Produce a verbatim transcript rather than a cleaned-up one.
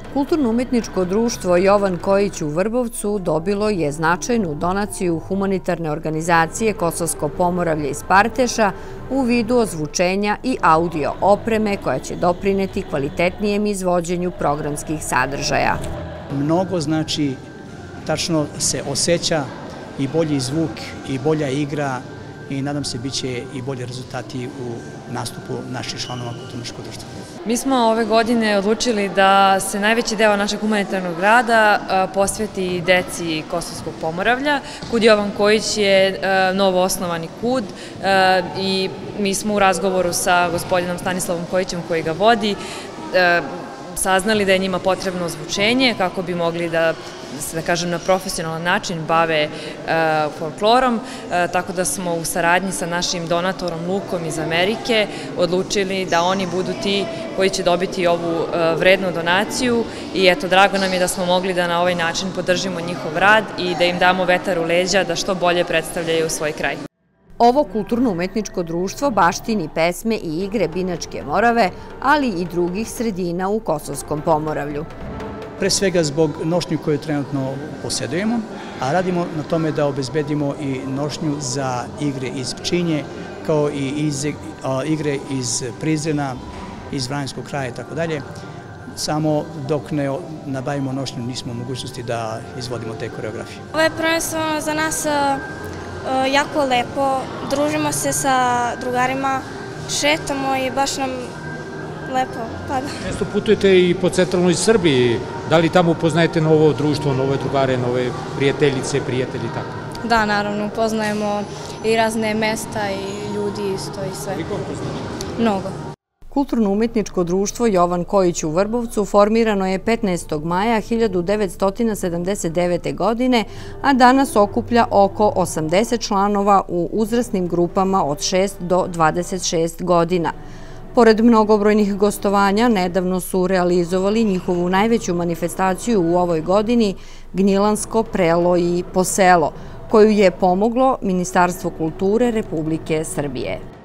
Kulturno-umetničko društvo Jovan Kojić u Vrbovcu dobilo je značajnu donaciju humanitarne organizacije Kosovsko Pomoravlje iz Parteša u vidu ozvučenja i audio opreme koja će doprineti kvalitetnijem izvođenju programskih sadržaja. Mnogo znači, tačno se osjeća i bolji zvuk i bolja igra i nadam se bit će i bolji rezultati u nastupu naših članova kulturno-umetničkog društva. Mi smo ove godine odlučili da se najveći deo našeg humanitarnog rada posveti deci Kosovskog Pomoravlja. Kud Jovan Kojić je novo osnovani kud i mi smo u razgovoru sa gospodinom Stanislavom Kojićem koji ga vodi saznali da je njima potrebno ozvučenje kako bi mogli da se, da kažem, na profesionalan način bave folklorom, tako da smo u saradnji sa našim donatorom Lukom iz Amerike odlučili da oni budu ti koji će dobiti ovu vrednu donaciju i eto, drago nam je da smo mogli da na ovaj način podržimo njihov rad i da im damo vetar u leđa da što bolje predstavljaju svoj kraj. Ovo kulturno-umetničko društvo baštini pesme i igre Binačke Morave, ali i drugih sredina u Kosovskom Pomoravlju. Pre svega zbog nošnju koju trenutno posjedujemo, a radimo na tome da obezbedimo i nošnju za igre iz Pčinje, kao i iz, a, igre iz Prizrena, iz Vranjskog kraja i tako dalje. Samo dok ne nabavimo nošnju nismo u mogućnosti da izvodimo te koreografije. Ovo je prvenstveno za nas jako lepo, družimo se sa drugarima, šetamo i baš nam lepo pada. Često putujete i po centralnoj Srbiji, da li tamo upoznajete novo društvo, nove drugare, nove prijateljice, prijatelji i tako? Da, naravno, upoznajemo i razne mesta i ljudi isto i sve. Koliko upoznajete? Mnogo. Kulturno-umetničko društvo Jovan Kojić u Vrbovcu formirano je petnaestog maja hiljadu devetsto sedamdeset devete. godine, a danas okuplja oko osamdeset članova u uzrasnim grupama od šest do dvadeset šest godina. Pored mnogobrojnih gostovanja, nedavno su realizovali njihovu najveću manifestaciju u ovoj godini, Gnjilansko prelo i poselo, koju je pomoglo Ministarstvo kulture Republike Srbije.